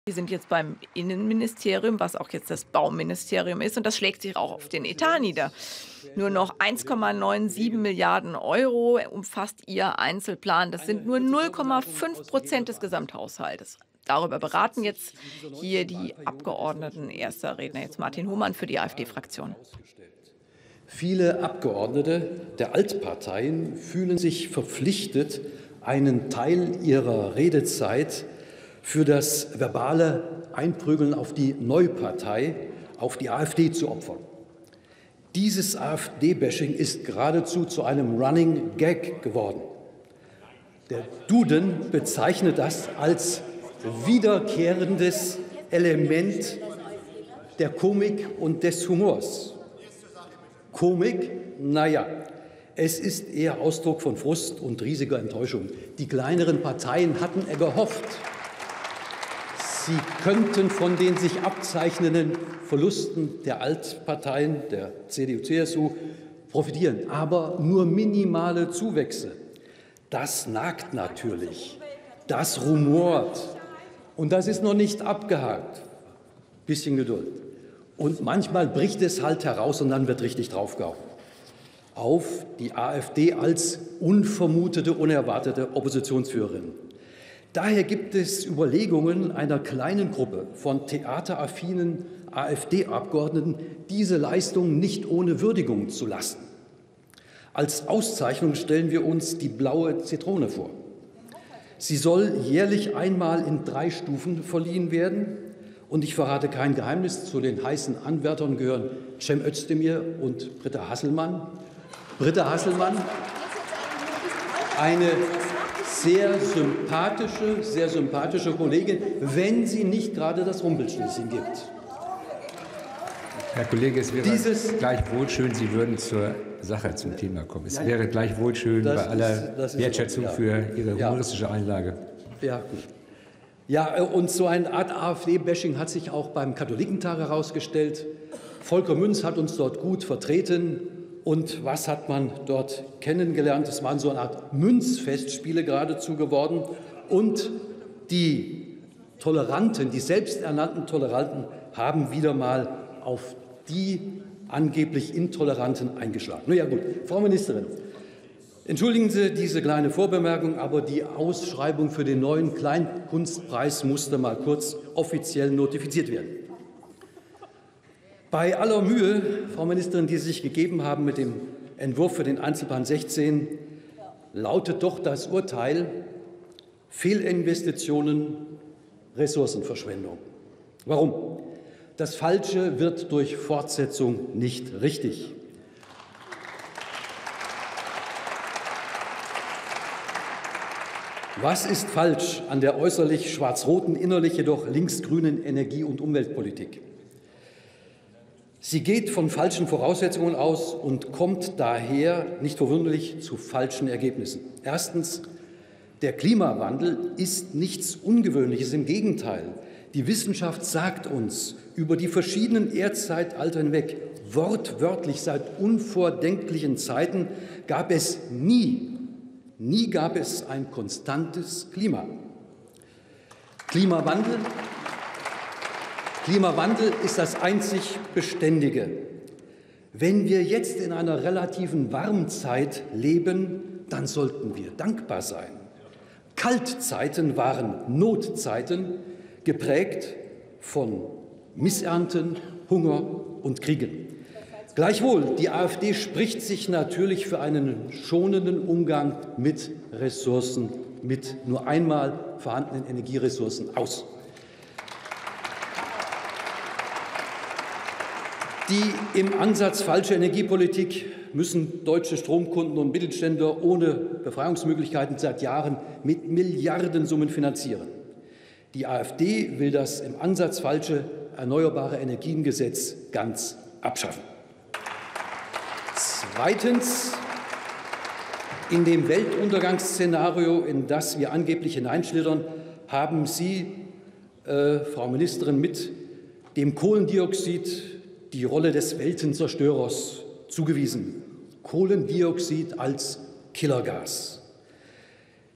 Die sind jetzt beim Innenministerium, was auch jetzt das Bauministerium ist, und das schlägt sich auch auf den Etat nieder. Nur noch 1,97 Milliarden Euro umfasst Ihr Einzelplan. Das sind nur 0,5% des Gesamthaushaltes. Darüber beraten jetzt hier die Abgeordneten. Erster Redner jetzt Martin Hohmann für die AfD-Fraktion. Viele Abgeordnete der Altparteien fühlen sich verpflichtet, einen Teil ihrer Redezeit für das verbale Einprügeln auf die Neupartei, auf die AfD zu opfern. Dieses AfD-Bashing ist geradezu zu einem Running Gag geworden. Der Duden bezeichnet das als wiederkehrendes Element der Komik und des Humors. Komik? Naja, es ist eher Ausdruck von Frust und riesiger Enttäuschung. Die kleineren Parteien hatten gehofft, sie könnten von den sich abzeichnenden Verlusten der Altparteien, der CDU, CSU, profitieren, aber nur minimale Zuwächse. Das nagt natürlich, das rumort und das ist noch nicht abgehakt. Bisschen Geduld. Und manchmal bricht es halt heraus und dann wird richtig draufgehauen auf die AfD als unvermutete, unerwartete Oppositionsführerin. Daher gibt es Überlegungen einer kleinen Gruppe von theateraffinen AfD-Abgeordneten, diese Leistung nicht ohne Würdigung zu lassen. Als Auszeichnung stellen wir uns die blaue Zitrone vor. Sie soll jährlich einmal in 3 Stufen verliehen werden. Und ich verrate kein Geheimnis, zu den heißen Anwärtern gehören Cem Özdemir und Britta Hasselmann. Britta Hasselmann, eine sehr sympathische Kollegin, wenn sie nicht gerade das Rumpelstilzchen gibt. Herr Kollege, es wäre gleichwohl schön, Sie würden zur Sache, zum Thema kommen. Es wäre gleichwohl schön, bei aller Wertschätzung für Ihre humoristische Einlage. Ja, gut. Ja, und so eine Art AfD-Bashing hat sich auch beim Katholikentag herausgestellt. Volker Münz hat uns dort gut vertreten. Und was hat man dort kennengelernt? Es waren so eine Art Münzfestspiele geradezu geworden. Und die Toleranten, die selbsternannten Toleranten, haben wieder mal auf die angeblich Intoleranten eingeschlagen. Na ja, gut, Frau Ministerin, entschuldigen Sie diese kleine Vorbemerkung, aber die Ausschreibung für den neuen Kleinkunstpreis musste mal kurz offiziell notifiziert werden. Bei aller Mühe, Frau Ministerin, die Sie sich gegeben haben mit dem Entwurf für den Einzelplan 16, lautet doch das Urteil Fehlinvestitionen, Ressourcenverschwendung. Warum? Das Falsche wird durch Fortsetzung nicht richtig. Was ist falsch an der äußerlich schwarz-roten, innerlich jedoch linksgrünen Energie- und Umweltpolitik? Sie geht von falschen Voraussetzungen aus und kommt daher, nicht verwunderlich, zu falschen Ergebnissen. Erstens, der Klimawandel ist nichts Ungewöhnliches, im Gegenteil. Die Wissenschaft sagt uns über die verschiedenen Erdzeitalter hinweg, wortwörtlich seit unvordenklichen Zeiten gab es nie gab es ein konstantes Klima. Klimawandel ist das einzig Beständige. Wenn wir jetzt in einer relativen Warmzeit leben, dann sollten wir dankbar sein. Kaltzeiten waren Notzeiten, geprägt von Missernten, Hunger und Kriegen. Gleichwohl, die AfD spricht sich natürlich für einen schonenden Umgang mit Ressourcen, mit nur einmal vorhandenen Energieressourcen aus. Die im Ansatz falsche Energiepolitik müssen deutsche Stromkunden und Mittelständler ohne Befreiungsmöglichkeiten seit Jahren mit Milliardensummen finanzieren. Die AfD will das im Ansatz falsche Erneuerbare Energiengesetz ganz abschaffen. Zweitens, in dem Weltuntergangsszenario, in das wir angeblich hineinschlittern, haben Sie, Frau Ministerin, mit dem Kohlendioxid die Rolle des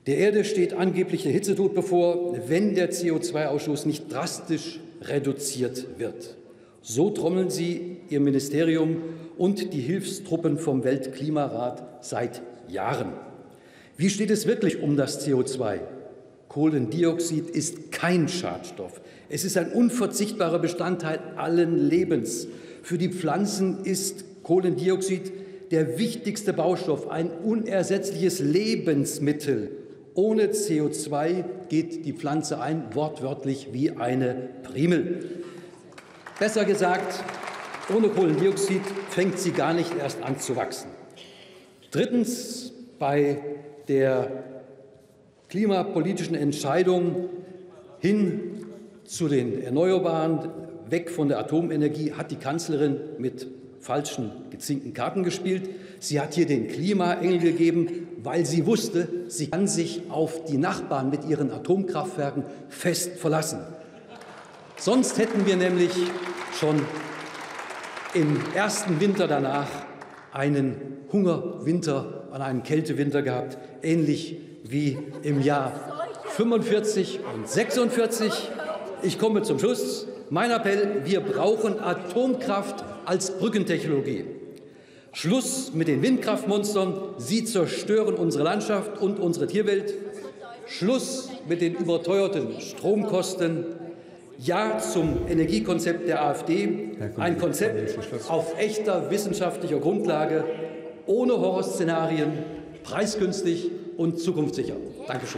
Der Erde steht angeblich der Hitzetod bevor, wenn der CO2-Ausstoß nicht drastisch reduziert wird. So trommeln Sie, Ihr Ministerium und die Hilfstruppen vom Weltklimarat seit Jahren. Wie steht es wirklich um das CO2? Kohlendioxid ist kein Schadstoff. Es ist ein unverzichtbarer Bestandteil allen Lebens. Für die Pflanzen ist Kohlendioxid der wichtigste Baustoff, ein unersetzliches Lebensmittel. Ohne CO2 geht die Pflanze ein, wortwörtlich wie eine Primel. Besser gesagt, ohne Kohlendioxid fängt sie gar nicht erst an zu wachsen. Drittens, bei der klimapolitischen Entscheidung hin zu den Erneuerbaren, weg von der Atomenergie, hat die Kanzlerin mit falschen, gezinkten Karten gespielt. Sie hat hier den Klimaengel gegeben, weil sie wusste, sie kann sich auf die Nachbarn mit ihren Atomkraftwerken fest verlassen. Sonst hätten wir nämlich schon im ersten Winter danach einen Hungerwinter, einen Kältewinter gehabt, ähnlich wie im Jahr 45 und 46. Ich komme zum Schluss. Mein Appell, wir brauchen Atomkraft als Brückentechnologie. Schluss mit den Windkraftmonstern. Sie zerstören unsere Landschaft und unsere Tierwelt. Schluss mit den überteuerten Stromkosten. Ja zum Energiekonzept der AfD. Ein Konzept auf echter wissenschaftlicher Grundlage, ohne Horrorszenarien, preisgünstig und zukunftssicher. Dankeschön.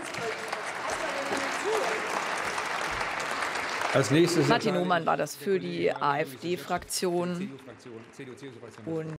Als nächstes Martin Ohmann war das für die AfD-Fraktion.